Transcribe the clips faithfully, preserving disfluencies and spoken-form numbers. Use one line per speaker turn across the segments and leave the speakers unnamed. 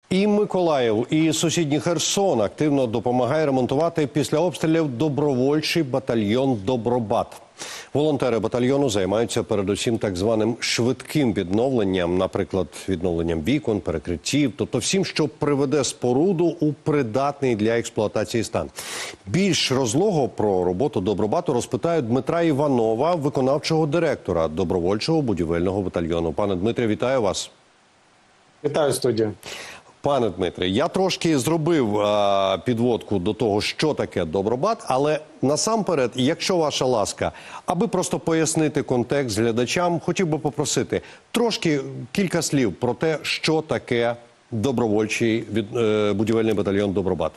І Миколаїв, і сусідній Херсон активно допомагає ремонтувати після обстрілів добровольчий батальйон «Добробат». Волонтери батальйону займаються передусім так званим швидким відновленням, наприклад, відновленням вікон, перекриттів, тобто всім, що приведе споруду у придатний для експлуатації стан. Більш розлого про роботу «Добробату» розпитаю Дмитра Іванова, виконавчого директора добровольчого будівельного батальйону. Пане Дмитре, вітаю вас.
Вітаю, студію.
Пане Дмитре, я трошки зробив а, підводку до того, що таке «Добробат», але насамперед, якщо ваша ласка, аби просто пояснити контекст глядачам, хотів би попросити трошки кілька слів про те, що таке добровольчий від, е, будівельний батальйон «Добробат».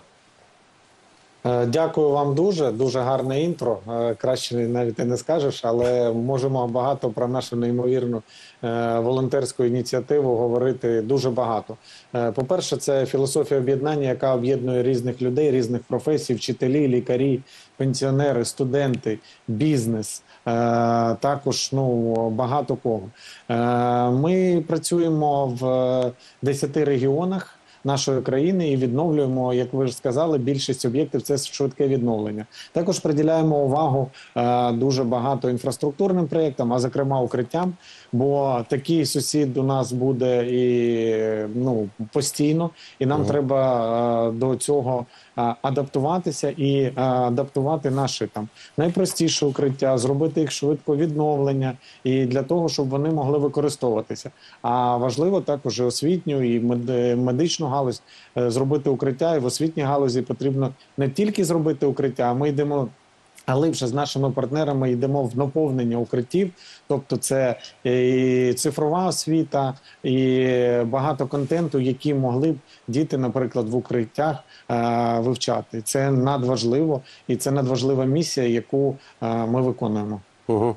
Дякую вам дуже, дуже гарне інтро. Краще навіть і не скажеш, але можемо багато про нашу неймовірну волонтерську ініціативу говорити дуже багато. По-перше, це філософія об'єднання, яка об'єднує різних людей, різних професій, вчителі, лікарі, пенсіонери, студенти, бізнес, також ну, багато кого. Ми працюємо в десяти регіонах нашої країни і відновлюємо, як ви ж сказали, більшість об'єктів – це швидке відновлення. Також приділяємо увагу е, дуже багато інфраструктурним проєктам, а зокрема укриттям, бо такий сусід у нас буде і ну, постійно, і нам угу. треба е, до цього е, адаптуватися і е, адаптувати наші там найпростіші укриття, зробити їх швидко відновлення і для того, щоб вони могли використовуватися. А важливо також і освітню, і медичну галузь зробити укриття, і в освітній галузі потрібно не тільки зробити укриття, а ми йдемо глибше з нашими партнерами, йдемо в наповнення укриттів, тобто це і цифрова освіта, і багато контенту, які могли б діти, наприклад, в укриттях е, вивчати. Це надважливо, і це надважлива місія, яку е, ми виконуємо.
Угу.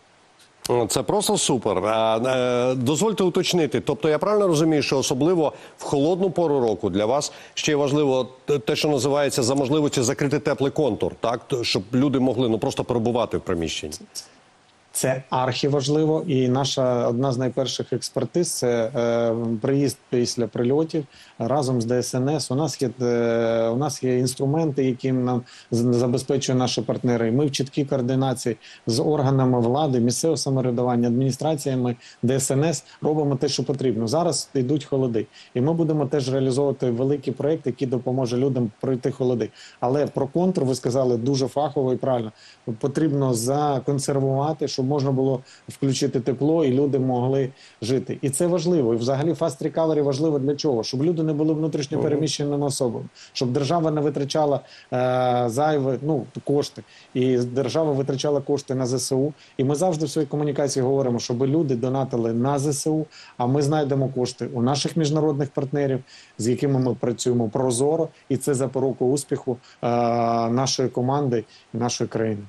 Це просто супер. Дозвольте уточнити. Тобто я правильно розумію, що особливо в холодну пору року для вас ще важливо те, що називається за можливості закрити теплий контур, так? Щоб люди могли ну, просто перебувати в приміщенні.
Це архіважливо, і наша одна з найперших експертиз – це е, приїзд після прильотів разом з Де Ес Ен Ес. У нас є, е, у нас є інструменти, які нам забезпечують наші партнери. Ми в чіткій координації з органами влади, місцевого самоврядування, адміністраціями Де Ес Ен Ес робимо те, що потрібно. Зараз йдуть холоди, і ми будемо теж реалізовувати великий проєкт, який допоможе людям пройти холоди. Але про контур, ви сказали, дуже фахово і правильно. Потрібно законсервувати, щоб можна було включити тепло і люди могли жити. І це важливо. І взагалі Fast Recovery важливо для чого? Щоб люди не були внутрішньо переміщеними особами, щоб держава не витрачала е, зайві ну, кошти, і держава витрачала кошти на Зе Се У. І ми завжди в своїй комунікації говоримо, щоб люди донатили на Зе Се У, а ми знайдемо кошти у наших міжнародних партнерів, з якими ми працюємо прозоро, і це запорука успіху е, нашої команди і нашої країни.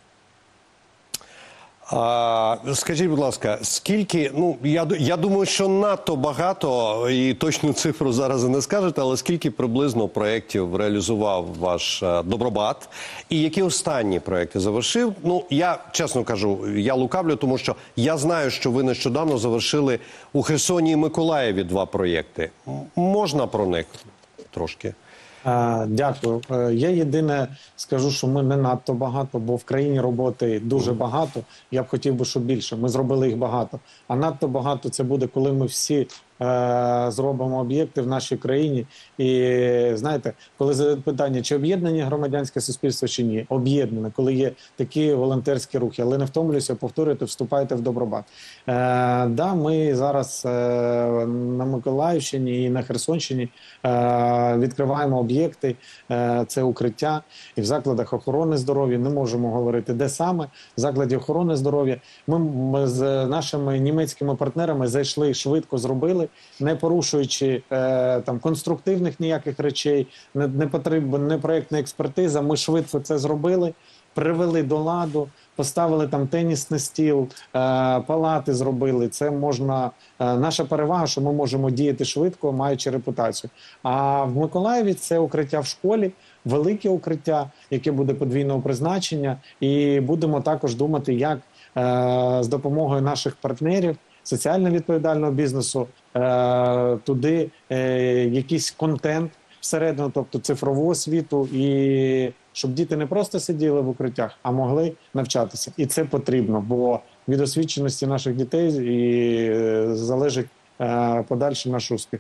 А, скажіть, будь ласка, скільки, ну, я, я думаю, що надто багато, і точну цифру зараз не скажете, але скільки приблизно проєктів реалізував ваш а, «Добробат», і які останні проєкти завершив? Ну, я, чесно кажу, я лукавлю, тому що я знаю, що ви нещодавно завершили у Херсоні і Миколаєві два проєкти. Можна про них трошки?
Дякую. Я єдине скажу, що ми не надто багато, бо в країні роботи дуже багато. Я б хотів би, щоб більше. Ми зробили їх багато. А надто багато це буде, коли ми всі е, зробимо об'єкти в нашій країні. І знаєте, коли задають питання, чи об'єднані громадянське суспільство, чи ні? Об'єднане, коли є такі волонтерські рухи. Але не втомлюся повторювати, вступайте в «Добробат». Е, да, ми зараз е, на Миколаївщині і на Херсонщині е, відкриваємо об'єкти, е, це укриття. І в закладах охорони здоров'я, не можемо говорити, де саме, в закладі охорони здоров'я. Ми, ми з нашими німецькими партнерами зайшли, швидко зробили, не порушуючи е, там конструктивних ніяких речей, не, не потрібна не проєктна експертиза, ми швидко це зробили, привели до ладу, поставили там тенісний стіл, е, палати зробили. Це можна, е, наша перевага, що ми можемо діяти швидко, маючи репутацію. А в Миколаєві це укриття в школі, велике укриття, яке буде подвійного призначення, і будемо також думати, як е, з допомогою наших партнерів, соціально відповідального бізнесу, е, туди е, якийсь контент всередину, тобто цифрову освіту, і щоб діти не просто сиділи в укриттях, а могли навчатися. І це потрібно, бо від освіченості наших дітей і е, залежить е, подальший наш успіх.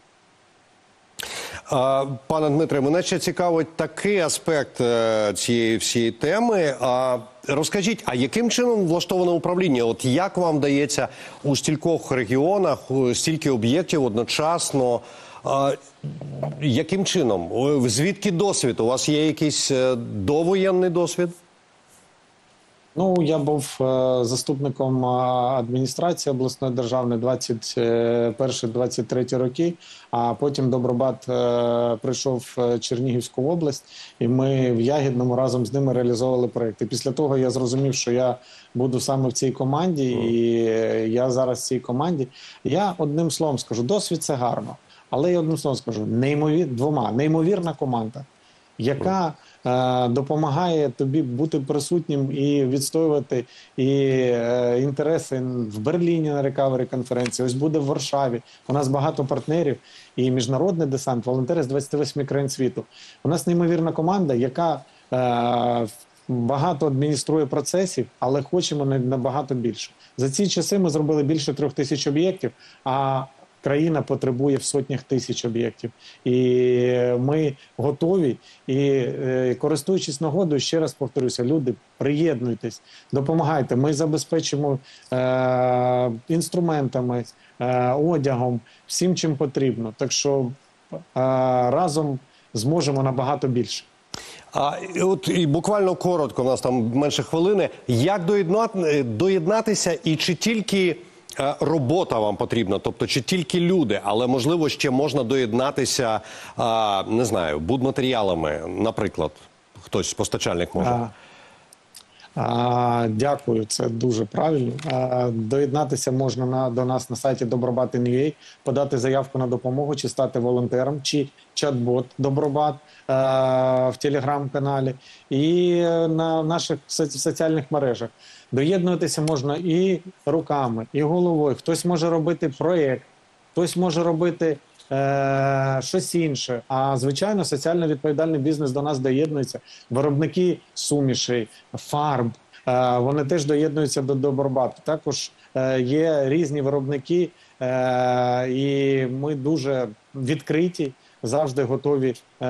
А, Пане Дмитре, мене ще цікавить такий аспект е, цієї всієї теми. А, розкажіть, а яким чином влаштоване управління? От як вам вдається у стількох регіонах, у стільки об'єктів одночасно? А, яким чином? О, звідки досвід? У вас є якийсь е, довоєнний досвід?
Ну, я був е, заступником е, адміністрації обласної державної двадцять перший - двадцять третій роки, а потім Добробат е, прийшов в Чернігівську область, і ми в Ягідному разом з ними реалізовували проєкти. Після того я зрозумів, що я буду саме в цій команді, і я зараз в цій команді. Я одним словом скажу, досвід – це гарно, але я одним словом скажу, неймовір, двома, неймовірна команда, яка е, допомагає тобі бути присутнім і відстоювати і е, інтереси в Берліні на рекавері конференції. Ось буде в Варшаві. У нас багато партнерів і міжнародний десант, волонтери з двадцяти восьми країн світу. У нас неймовірна команда, яка е, багато адмініструє процесів, але хочемо набагато більше. За ці часи ми зробили більше трьох тисяч об'єктів, а країна потребує в сотнях тисяч об'єктів. І ми готові. І е, користуючись нагодою, ще раз повторюся, люди, приєднуйтесь, допомагайте. Ми забезпечимо е, інструментами, е, одягом, всім, чим потрібно. Так що е, разом зможемо набагато більше.
А от і буквально коротко, у нас там менше хвилини. Як доєднати, доєднатися і чи тільки е, робота вам потрібна, тобто чи тільки люди, але можливо ще можна доєднатися, е, не знаю, будматеріалами, наприклад, хтось постачальник може.
А, а, дякую, це дуже правильно. А, доєднатися можна на, до нас на сайті Добробат точка ін ю а, подати заявку на допомогу, чи стати волонтером, чи чат-бот Добробат а, в телеграм-каналі і на наших соці- соціальних мережах. Доєднуватися можна і руками, і головою. Хтось може робити проєкт, хтось може робити е, щось інше. А, звичайно, соціально відповідальний бізнес до нас доєднується. Виробники сумішей, фарб, е, вони теж доєднуються до Добробату. Також е, є різні виробники, е, і ми дуже відкриті, завжди готові е,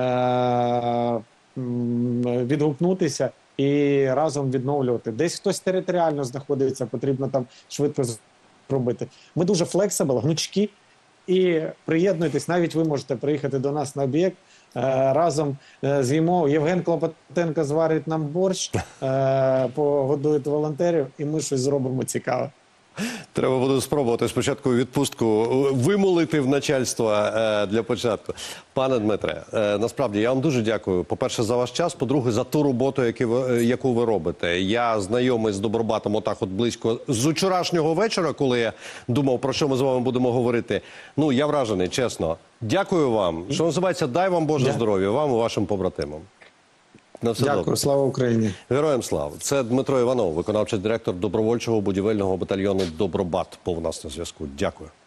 м, відгукнутися і разом відновлювати. Десь хтось територіально знаходиться, потрібно там швидко зробити. Ми дуже флексибл, гнучкі, і приєднуйтесь, навіть ви можете приїхати до нас на об'єкт, е, разом е, з'їмо. Євген Клопотенко зварить нам борщ, е, погодує волонтерів, і ми щось зробимо цікаве.
Треба буде спробувати спочатку відпустку вимолити в начальство е, для початку. Пане Дмитре, е, насправді я вам дуже дякую. По-перше, за ваш час, по-друге, за ту роботу, яку ви, яку ви робите. Я знайомий з Добробатом отак от близько з вчорашнього вечора, коли я думав, про що ми з вами будемо говорити. Ну, я вражений, чесно. Дякую вам. Що називається, дай вам Боже
Дя-
здоров'я, вам і вашим побратимам. На все
Дякую,
добре.
слава Україні.
Героям слава. Це Дмитро Іванов, виконавчий директор добровольчого будівельного батальйону «Добробат». Був у нас на зв'язку. Дякую.